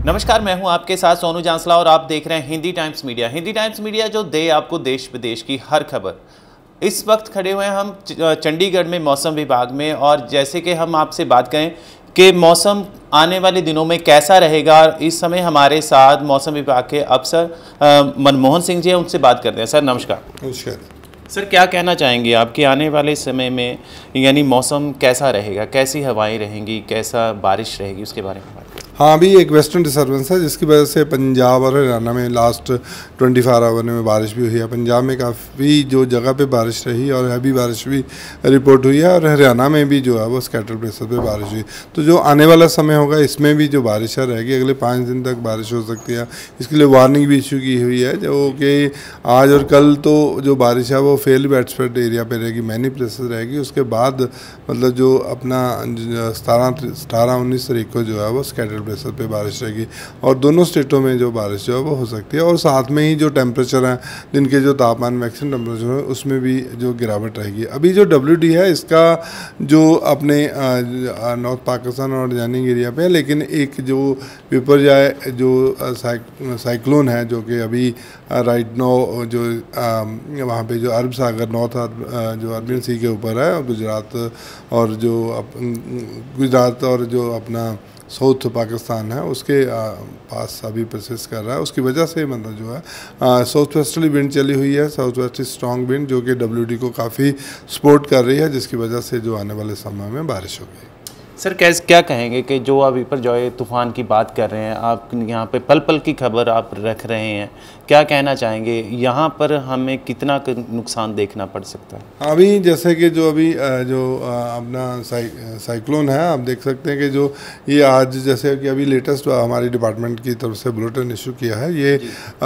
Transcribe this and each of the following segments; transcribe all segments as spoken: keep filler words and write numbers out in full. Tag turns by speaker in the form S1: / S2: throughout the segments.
S1: नमस्कार, मैं हूं आपके साथ सोनू जांसला और आप देख रहे हैं Hindi times media. Hindi times media जो दे आपको देश विदेश की हर खबर। इस वक्त खड़े हुए हैं हम चंडीगढ़ में मौसम विभाग में, और जैसे कि हम आपसे बात करें कि मौसम आने वाले दिनों में कैसा रहेगा, इस समय हमारे साथ मौसम विभाग के अफसर मनमोहन सिंह जी हैं, उनसे बात करते हैं। सर नमस्कार।
S2: नमस्कार
S1: सर, क्या कहना चाहेंगे आप कि आने वाले समय में यानी मौसम कैसा रहेगा, कैसी हवाएं रहेंगी, कैसा बारिश रहेगी, उसके बारे में बात करें।
S2: हाँ, अभी एक वेस्टर्न डिस्टर्बेंस है जिसकी वजह से पंजाब और हरियाणा में लास्ट चौबीस आवर में बारिश भी हुई है। पंजाब में काफ़ी जो जगह पे बारिश रही और हैवी बारिश भी रिपोर्ट हुई है, और हरियाणा में भी जो है वो स्कैटर प्लेसेस पे बारिश हुई। तो जो आने वाला समय होगा इसमें भी जो बारिश रहेगी, अगले पाँच दिन तक बारिश हो सकती है। इसके लिए वार्निंग भी इशू की हुई है, जो कि आज और कल तो जो बारिश है वो फेल वेडस्प्रेड एरिया पे रहेगी, मैनी प्लेसेस रहेगी। उसके बाद मतलब जो अपना सतारह सतारह उन्नीस तारीख को जो है वो स्कैटर प्लेसेस पे बारिश रहेगी, और दोनों स्टेटों में जो बारिश जो है वो हो सकती है। और साथ में ही जो टेम्परेचर है, दिन के जो तापमान मैक्सिमम टेम्परेचर है उसमें भी जो गिरावट रहेगी। अभी जो डब्ल्यू डी है इसका जो अपने नॉर्थ पाकिस्तान और जैनिंग एरिया पे है, लेकिन एक जो विपर्याय जो साइक्लोन है जो कि अभी राइट नो जो वहाँ पे जो अरब सागर नॉर्थ जो अरबियन सी के ऊपर है, गुजरात और जो गुजरात और जो अपना साउथ पाकिस्तान है उसके पास अभी प्रोसेस कर रहा है। उसकी वजह से मतलब जो है साउथ वेस्टर्ली विंड चली हुई है, साउथ वेस्ट स्ट्रॉन्ग विंड, जो कि डब्ल्यू डी को काफ़ी सपोर्ट कर रही है, जिसकी वजह से जो आने वाले समय में बारिश होगी।
S1: सर कैसे क्या कहेंगे कि जो अभी पर जो है तूफ़ान की बात कर रहे हैं आप, यहाँ पे पल पल की खबर आप रख रहे हैं, क्या कहना चाहेंगे यहाँ पर हमें कितना नुकसान देखना पड़ सकता है?
S2: अभी जैसे कि जो अभी जो अपना साइ साइक्लोन है, आप देख सकते हैं कि जो ये आज जैसे कि अभी लेटेस्ट हमारी डिपार्टमेंट की तरफ से बुलेटिन इशू किया है, ये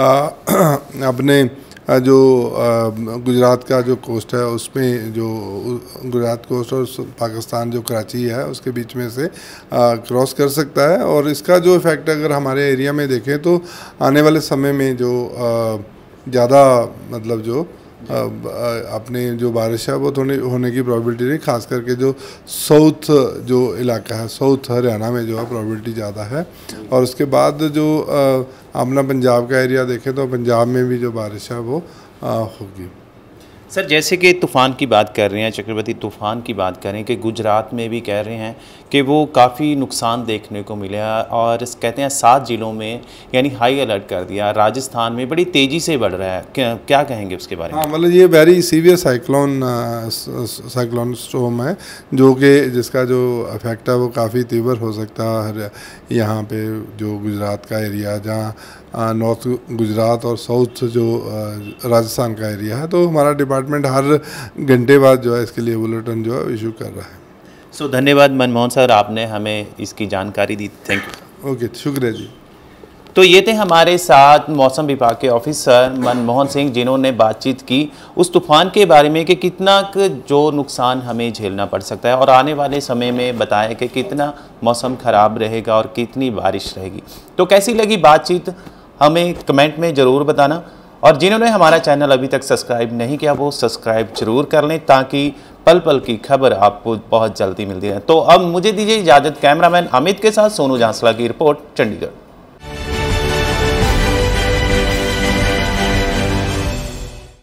S2: आ, अपने जो गुजरात का जो कोस्ट है उसमें जो गुजरात कोस्ट और पाकिस्तान जो कराची है उसके बीच में से क्रॉस कर सकता है। और इसका जो इफ़ेक्ट अगर हमारे एरिया में देखें तो आने वाले समय में जो ज़्यादा मतलब जो अपने जो बारिश है वो थोड़ी होने की प्रोबेबिलिटी रही, खास करके जो साउथ जो इलाका है, साउथ हरियाणा में जो है प्रोबेबिलिटी ज़्यादा है। और उसके बाद जो अपना पंजाब का एरिया देखें तो पंजाब में भी जो बारिश है वो होगी।
S1: सर जैसे कि तूफ़ान की बात कर रहे हैं, चक्रवाती तूफ़ान की बात करें कि गुजरात में भी कह रहे हैं कि वो काफ़ी नुकसान देखने को मिला, और कहते हैं सात ज़िलों में यानी हाई अलर्ट कर दिया। राजस्थान में बड़ी तेज़ी से बढ़ रहा है, क्या क्या कहेंगे उसके बारे में?
S2: हाँ, मतलब ये very severe cyclone cyclone storm है, जो कि जिसका जो इफेक्ट है वो काफ़ी तीव्र हो सकता है यहाँ पे जो गुजरात का एरिया, जहाँ नॉर्थ गुजरात और साउथ जो राजस्थान का एरिया है। तो हमारा डिपार्टमेंट हर घंटे बाद जो है इसके लिए बुलेटिन जो है इशू कर रहा है।
S1: सो so, धन्यवाद मनमोहन सर, आपने हमें इसकी जानकारी दी, थैंक यू।
S2: ओके, शुक्रिया जी।
S1: तो ये थे हमारे साथ मौसम विभाग के ऑफिसर मनमोहन सिंह, जिन्होंने बातचीत की उस तूफ़ान के बारे में कि कितना जो नुकसान हमें झेलना पड़ सकता है, और आने वाले समय में बताया कि कितना मौसम ख़राब रहेगा और कितनी बारिश रहेगी। तो कैसी लगी बातचीत हमें कमेंट में ज़रूर बताना, और जिन्होंने हमारा चैनल अभी तक सब्सक्राइब नहीं किया वो सब्सक्राइब जरूर कर लें, ताकि पल पल की खबर आपको बहुत जल्दी मिलती है। तो अब मुझे दीजिए इजाज़त। कैमरामैन अमित के साथ सोनू जांसला की रिपोर्ट, चंडीगढ़।